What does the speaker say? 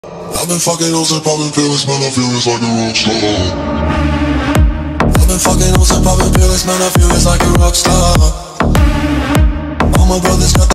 I've been fucking hoes and popping pills, man, I feel it's like a rock star. I've been fucking hoes and popping pills, man, I feel it's like a rock star. All my brothers got